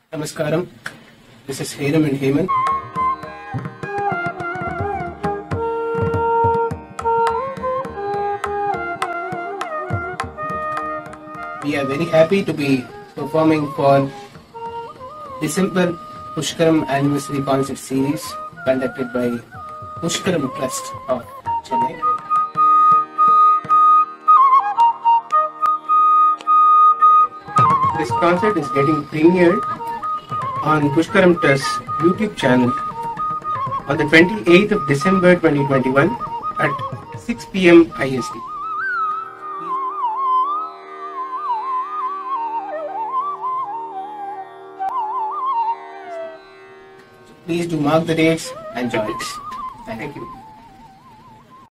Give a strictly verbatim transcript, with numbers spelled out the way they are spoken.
Namaskaram. This is Heyram and Heyman. We are very happy to be performing for December Pushkaram Anniversary Concert Series conducted by Pushkaram Trust of Chennai. This concert is getting premiered on Pushkaram Trust's YouTube channel on the twenty-eighth of December twenty twenty-one at six p m I S T. Please do mark the dates and join us. Thank you.